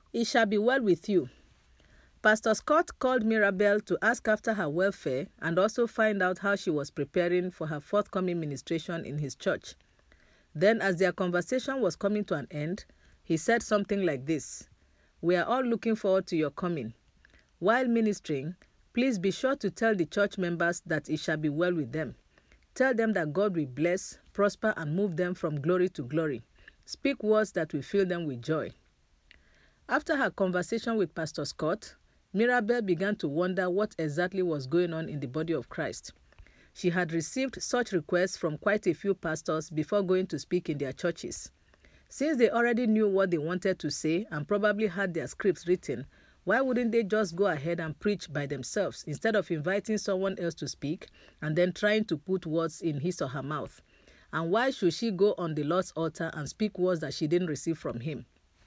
It shall be well with you. Pastor Scott called Mirabel to ask after her welfare and also find out how she was preparing for her forthcoming ministration in his church. Then, as their conversation was coming to an end, he said something like this: "We are all looking forward to your coming. While ministering, please be sure to tell the church members that it shall be well with them. Tell them that God will bless, prosper, and move them from glory to glory. Speak words that will fill them with joy." After her conversation with Pastor Scott, Mirabel began to wonder what exactly was going on in the body of Christ. She had received such requests from quite a few pastors before going to speak in their churches. Since they already knew what they wanted to say and probably had their scripts written, why wouldn't they just go ahead and preach by themselves instead of inviting someone else to speak and then trying to put words in his or her mouth? And why should she go on the Lord's altar and speak words that she didn't receive from him?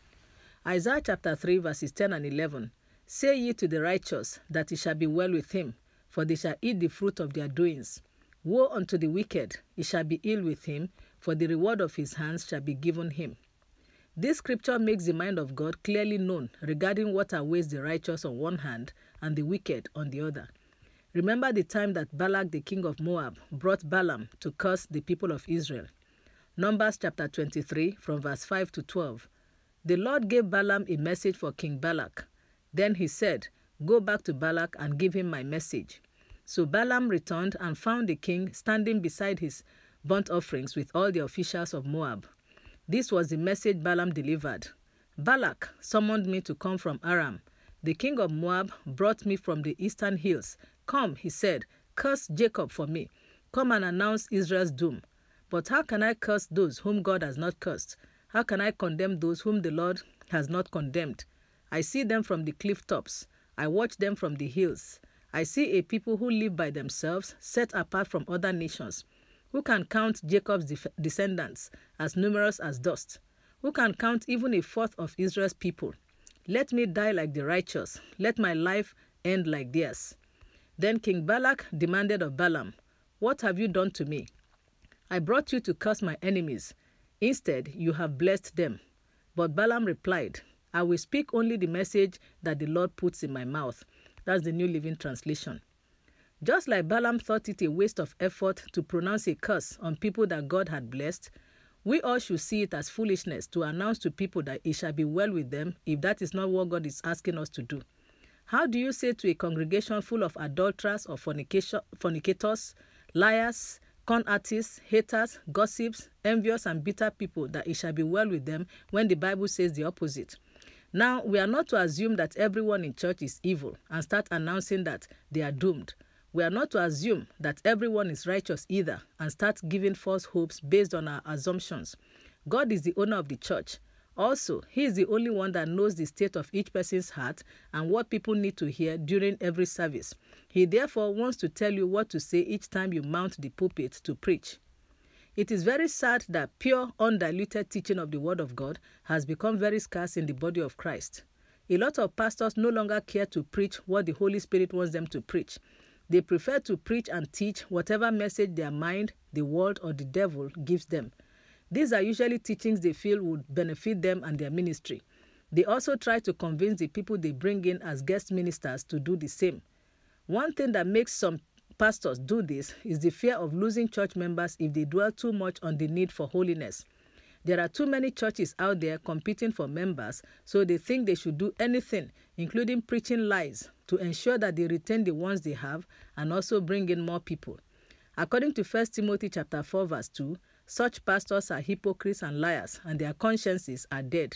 Isaiah chapter 3 verses 10 and 11. "Say ye to the righteous that it shall be well with him, for they shall eat the fruit of their doings. Woe unto the wicked, it shall be ill with him, for the reward of his hands shall be given him." This scripture makes the mind of God clearly known regarding what awaits the righteous on one hand and the wicked on the other. Remember the time that Balak the king of Moab brought Balaam to curse the people of Israel. Numbers chapter 23 from verse 5 to 12. The Lord gave Balaam a message for King Balak. Then he said, "Go back to Balak and give him my message." So Balaam returned and found the king standing beside his burnt offerings with all the officials of Moab. This was the message Balaam delivered. "Balak summoned me to come from Aram. The king of Moab brought me from the eastern hills. Come," he said, "curse Jacob for me. Come and announce Israel's doom. But how can I curse those whom God has not cursed? How can I condemn those whom the Lord has not condemned? I see them from the cliff tops. I watch them from the hills. I see a people who live by themselves, set apart from other nations. Who can count Jacob's descendants as numerous as dust? Who can count even a fourth of Israel's people? Let me die like the righteous. Let my life end like theirs." Then King Balak demanded of Balaam, "What have you done to me? I brought you to curse my enemies. Instead, you have blessed them." But Balaam replied, "I will speak only the message that the Lord puts in my mouth." That's the New Living Translation. Just like Balaam thought it a waste of effort to pronounce a curse on people that God had blessed, we all should see it as foolishness to announce to people that it shall be well with them if that is not what God is asking us to do. How do you say to a congregation full of adulterers or fornicators, liars, con artists, haters, gossips, envious, and bitter people that it shall be well with them when the Bible says the opposite? Now, we are not to assume that everyone in church is evil and start announcing that they are doomed. We are not to assume that everyone is righteous either and start giving false hopes based on our assumptions. God is the owner of the church. Also, he is the only one that knows the state of each person's heart and what people need to hear during every service. He therefore wants to tell you what to say each time you mount the pulpit to preach. It is very sad that pure, undiluted teaching of the Word of God has become very scarce in the body of Christ. A lot of pastors no longer care to preach what the Holy Spirit wants them to preach. They prefer to preach and teach whatever message their mind, the world, or the devil gives them. These are usually teachings they feel would benefit them and their ministry. They also try to convince the people they bring in as guest ministers to do the same. One thing that makes some pastors do this is the fear of losing church members if they dwell too much on the need for holiness. There are too many churches out there competing for members, so they think they should do anything, including preaching lies, to ensure that they retain the ones they have and also bring in more people. According to 1 Timothy chapter 4 verse 2, such pastors are hypocrites and liars, and their consciences are dead.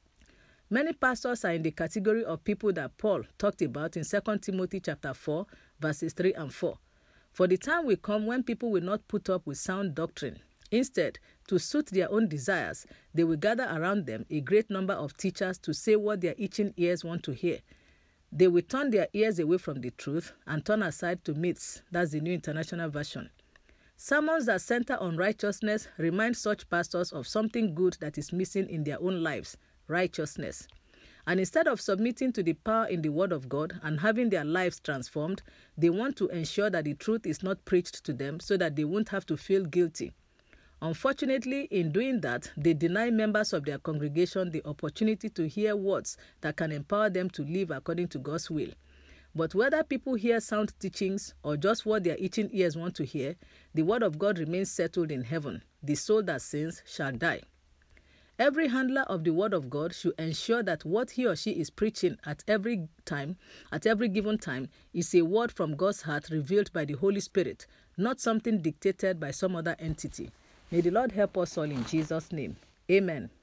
Many pastors are in the category of people that Paul talked about in 2 Timothy chapter 4 verses 3 and 4. For the time will come when people will not put up with sound doctrine. Instead, to suit their own desires, they will gather around them a great number of teachers to say what their itching ears want to hear. They will turn their ears away from the truth and turn aside to myths. That's the New International Version. Sermons that center on righteousness remind such pastors of something good that is missing in their own lives: righteousness. And instead of submitting to the power in the Word of God and having their lives transformed, they want to ensure that the truth is not preached to them so that they won't have to feel guilty. Unfortunately, in doing that, they deny members of their congregation the opportunity to hear words that can empower them to live according to God's will. But whether people hear sound teachings or just what their itching ears want to hear, the word of God remains settled in heaven. The soul that sins shall die. Every handler of the word of God should ensure that what he or she is preaching at every given time, is a word from God's heart revealed by the Holy Spirit, not something dictated by some other entity. May the Lord help us all in Jesus' name. Amen.